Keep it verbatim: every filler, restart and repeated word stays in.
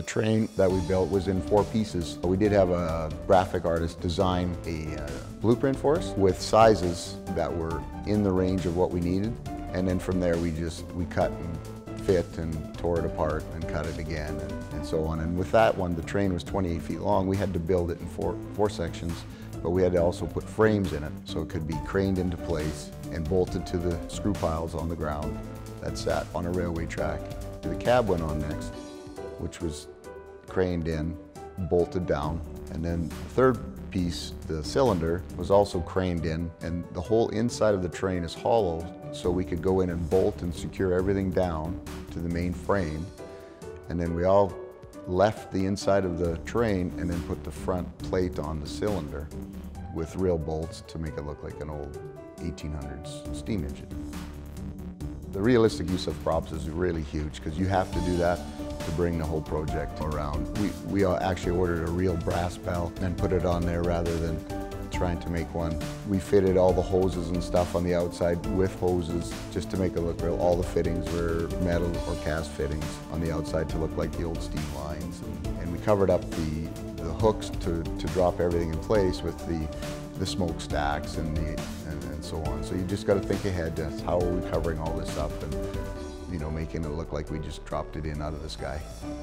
The train that we built was in four pieces. We did have a graphic artist design a uh, blueprint for us with sizes that were in the range of what we needed. And then from there we just, we cut and fit and tore it apart and cut it again and, and so on. And with that one, the train was twenty-eight feet long. We had to build it in four, four sections, but we had to also put frames in it so it could be craned into place and bolted to the screw piles on the ground that sat on a railway track. The cab went on next, which was craned in, bolted down, and then the third piece, the cylinder, was also craned in, and the whole inside of the train is hollow, so we could go in and bolt and secure everything down to the main frame. And then we all left the inside of the train and then put the front plate on the cylinder with real bolts to make it look like an old eighteen hundreds steam engine. The realistic use of props is really huge because you have to do that to bring the whole project around. We, we actually ordered a real brass bell and put it on there rather than trying to make one. We fitted all the hoses and stuff on the outside with hoses just to make it look real. All the fittings were metal or cast fittings on the outside to look like the old steam lines. And, and we covered up the, the hooks to, to drop everything in place with the, the smokestacks and, the, and, and so on. So you just got to think ahead to how are we covering all this up and, you know, making it look like we just dropped it in out of the sky.